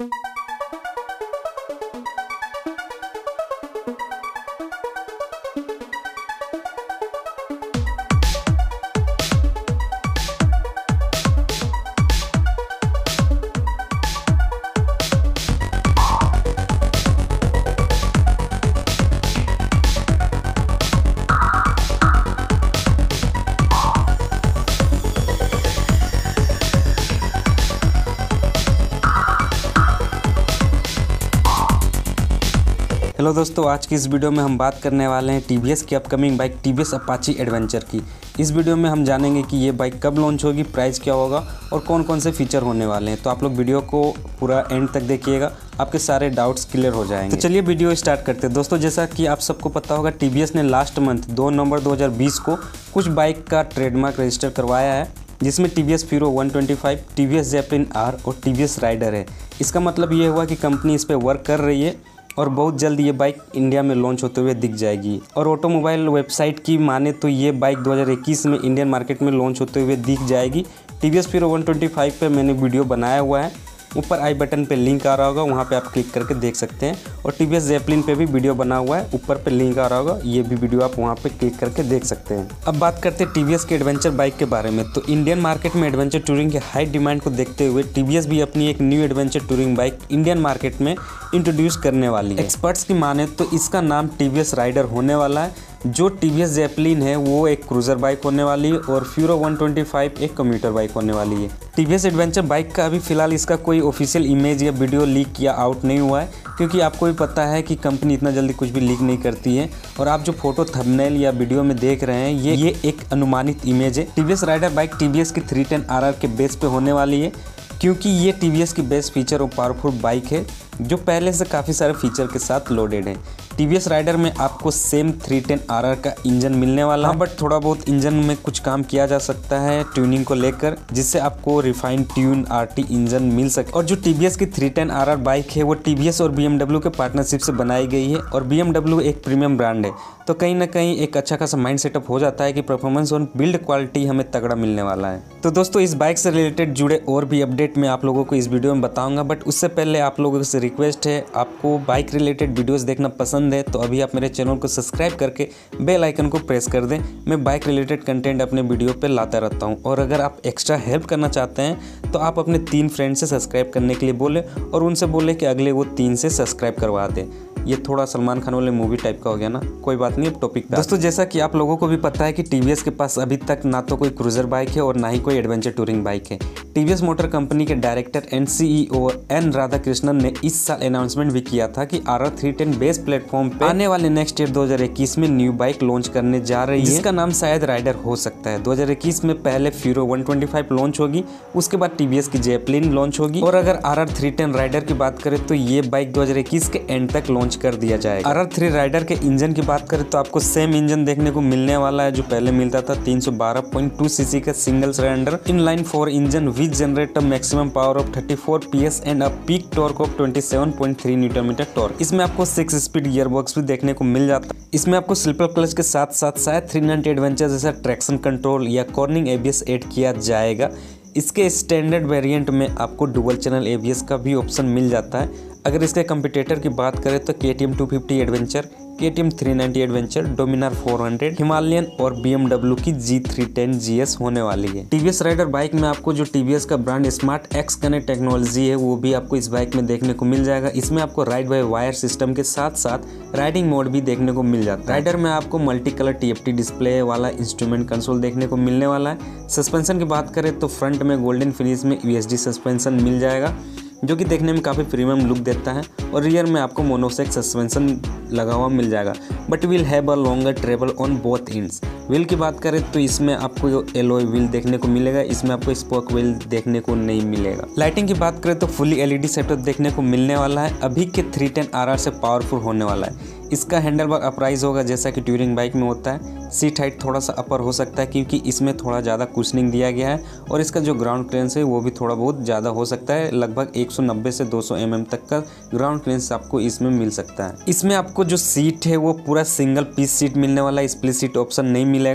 Hello दोस्तों, आज की इस वीडियो में हम बात करने वाले हैं टीवीएस की upcoming bike TVS Apache adventure की। इस वीडियो में हम जानेंगे कि ये बाइक कब लॉन्च होगी, प्राइस क्या होगा और कौन कौन से फीचर होने वाले हैं। तो आप लोग वीडियो को पूरा एंड तक देखिएगा, आपके सारे डाउट्स क्लियर हो जाएंगे। तो चलिए वीडियो स्टार्ट करते हैं। दोस्तों, जैसा कि आप सबको पता होगा, टीवीएस ने लास्ट मंथ 2 नवंबर 2020 को कुछ बाइक का ट्रेडमार्क रजिस्टर करवाया है, जिसमें TVS Fiero 125, TVS Zeppelin R और टीवीएस राइडर है। इसका मतलब ये हुआ कि कंपनी इस पर वर्क कर रही है और बहुत जल्द ये बाइक इंडिया में लॉन्च होते हुए दिख जाएगी। और ऑटोमोबाइल वेबसाइट की माने तो ये बाइक 2021 में इंडियन मार्केट में लॉन्च होते हुए दिख जाएगी। टीवीएस फ़ीरो 125 पे मैंने वीडियो बनाया हुआ है, ऊपर आई बटन पे लिंक आ रहा होगा, वहाँ पे आप क्लिक करके देख सकते हैं। और टीवीएस ज़ेपलिन पे भी वीडियो बना हुआ है, ऊपर पे लिंक आ रहा होगा, ये भी वीडियो आप वहाँ पे क्लिक करके देख सकते हैं। अब बात करते हैं टीवीएस के एडवेंचर बाइक के बारे में। तो इंडियन मार्केट में एडवेंचर टूरिंग के हाई डिमांड को देखते हुए टीवीएस भी अपनी एक new adventure touring bike Indian market में इंट्रोड्यूस करने वाली है। एक्सपर्ट्स की माने तो इसका नाम टीवीएस राइडर होने वाला है। जो टीवीएस ज़ेपलिन है वो एक क्रूज़र बाइक होने वाली है और फ़ीरो 125 एक कम्यूटर बाइक होने वाली है। टीवीएस एडवेंचर बाइक का अभी फ़िलहाल इसका कोई ऑफिशियल इमेज या वीडियो लीक या आउट नहीं हुआ है, क्योंकि आपको भी पता है कि कंपनी इतना जल्दी कुछ भी लीक नहीं करती है। और आप जो फोटो थंबनेल या वीडियो में देख रहे हैं, ये एक अनुमानित इमेज है। टीवीएस राइडर बाइक टीवीएस की 310 RR के बेस पे होने वाली है, क्योंकि ये टीवीएस की बेस्ट फीचर और पावरफुल बाइक है जो पहले से काफ़ी सारे फीचर के साथ लोडेड है। टीवीएस राइडर में आपको सेम 310 RR का इंजन मिलने वाला है, बट थोड़ा बहुत इंजन में कुछ काम किया जा सकता है ट्यूनिंग को लेकर, जिससे आपको रिफाइंड ट्यून RT इंजन मिल सके। और जो टीवीएस की 310 RR बाइक है वो टीवीएस और BMW के पार्टनरशिप से बनाई गई है, और BMW एक प्रीमियम ब्रांड है, तो कहीं ना कहीं एक अच्छा खासा माइंड सेटअप हो जाता है कि परफॉर्मेंस और बिल्ड क्वालिटी हमें तगड़ा मिलने वाला है। तो दोस्तों, इस बाइक से रिलेटेड जुड़े और भी अपडेट मैं आप लोगों को इस वीडियो में बताऊंगा, बट उससे पहले आप लोगों से रिक्वेस्ट है, आपको बाइक रिलेटेड वीडियोस देखना पसंद है तो अभी आप मेरे चैनल को सब्सक्राइब करके बेल आइकन को प्रेस कर दें। मैं बाइक रिलेटेड कंटेंट अपने वीडियो पे लाता रहता हूं। और अगर आप एक्स्ट्रा हेल्प करना चाहते हैं तो आप अपने 3 फ्रेंड से सब्सक्राइब करने के लिए बोले और उनसे बोले कि अगले वो 3 से सब्सक्राइब करवा दें। ये थोड़ा सलमान खान वाले मूवी टाइप का हो गया ना, कोई बात नहीं। अब टॉपिक पे दोस्तों, जैसा कि आप लोगों को भी पता है कि टीवीएस के पास अभी तक ना तो कोई क्रूजर बाइक है और ना ही कोई एडवेंचर टूरिंग बाइक है। टीवीएस मोटर कंपनी के director and CEO N Radhakrishnan ने इस साल अनाउंसमेंट भी किया था कि RR 310 बेस प्लेटफॉर्म पे आने वाले नेक्स्ट ईयर 2021 में न्यू बाइक लॉन्च करने जा रही है, जिसका नाम शायद राइडर हो सकता है। 2021 में पहले फ़ीरो 125 लॉन्च होगी, उसके बाद टीवीएस की ज़ेपलिन लॉन्च होगी, और अगर RR 310 राइडर की बात करें तो ये बाइक 2021 के एंड तक लॉन्च कर दिया जाएगा। RR 3 राइडर के इंजन की बात करें तो आपको सेम इंजन देखने को मिलने वाला है जो पहले मिलता था। 312.2 सीसी का single cylinder inline 4 engine which generate a maximum power of 34 PS and a peak torque of 27.3 Newton-metre torque. इसमें आपको 6 स्पीड गियरबॉक्स भी देखने को मिल जाता है। इसमें आपको स्लिपर क्लच के साथ साथ शायद 390 एडवेंचर जैसा ट्रैक्शन कंट्रोल या कॉर्निंग ABS ऐड किया जाएगा। इसके स्टैंडर्ड वेरिएंट में आपको डुअल चैनल ABS का भी ऑप्शन मिल जाता है। अगर इसके कंपटीटर की बात करें तो KTM 250 adventure, KTM 390 adventure, Dominar 400, Himalayan और BMW की G310 GS होने वाली है। टीवीएस राइडर बाइक में आपको जो टीवीएस का brand smart X connect technology है वो भी आपको इस बाइक में देखने को मिल जाएगा। इसमें आपको राइड बाय वायर सिस्टम के साथ साथ राइडिंग मोड भी देखने को मिल जाता है। राइडर में आपको मल्टी कलर TFT डिस्प्ले वाला इंस्ट्रूमेंट कंसोल देखने को मिलने वाला है। सस्पेंशन की बात करें तो फ्रंट में गोल्डन फिनिश में USD सस्पेंशन मिल जाएगा, जो कि देखने में काफ़ी प्रीमियम लुक देता है, और रियर में आपको मोनोशॉक सस्पेंशन लगा हुआ मिल जाएगा, but will have a longer travel on both ends. Wheel की बात करें तो इसमें आपको एलॉय व्हील देखने को मिलेगा, इसमें आपको स्पोक व्हील देखने को नहीं मिलेगा। लाइटिंग की बात करें तो फुली LED सेटअप देखने को मिलने वाला है, अभी के 310 RR से पावरफुल होने वाला है। इसका हैंडल बार अपराइज होगा जैसा कि टूरिंग बाइक में होता है। सीट हाइट थोड़ा सा अपर हो सकता है क्योंकि इसमें थोड़ा ज़्यादा कुशनिंग दिया गया है, और इसका जो ग्राउंड क्लियरेंस है वो भी थोड़ा बहुत ज़्यादा हो सकता है। लगभग 190 से 200 mm तक का ग्राउंड क्लियरेंस आपको इसमें मिल सकता है। इसमें आपको जो सीट है वो पूरा सिंगल पीस सीट मिलने वाला है, स्प्लिट सीट ऑप्शन नहीं मिलेगा।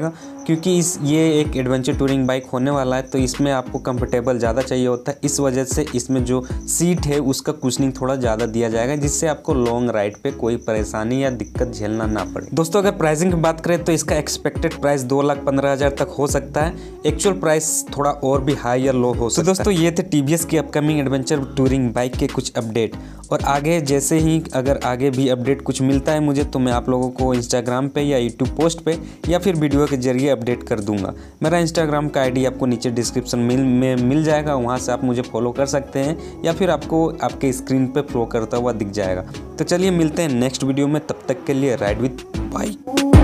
क्योंकि ये एक एडवेंचर टूरिंग बाइक होने वाला है, तो इसमें आपको कंफर्टेबल ज़्यादा चाहिए होता है। इस वजह से इसमें जो सीट है उसका कुशनिंग थोड़ा ज़्यादा दिया जाएगा, जिससे आपको लॉन्ग राइड पे कोई परेशानी या दिक्कत झेलना ना पड़े। दोस्तों अगर प्राइसिंग की बात करें तो इसका एक्सपेक्टेड प्राइस 2,15,000 तक हो सकता है। एक्चुअल प्राइस थोड़ा और भी हाई या लो हो सकता है। दोस्तों ये थे टीवीएस की अपकमिंग एडवेंचर टूरिंग बाइक के कुछ अपडेट, और आगे जैसे ही अगर आगे भी अपडेट कुछ मिलता है मुझे, तो मैं आप लोगों को इंस्टाग्राम पे या यूट्यूब पोस्ट पे या फिर वीडियो के जरिए अपडेट कर दूंगा। मेरा इंस्टाग्राम का आईडी आपको नीचे डिस्क्रिप्शन में मिल जाएगा, वहाँ से आप मुझे फॉलो कर सकते हैं या फिर आपको आपके स्क्रीन पे फ्लो करता हुआ दिख जाएगा। तो चलिए मिलते हैं नेक्स्ट वीडियो में, तब तक के लिए राइड विद बाइक।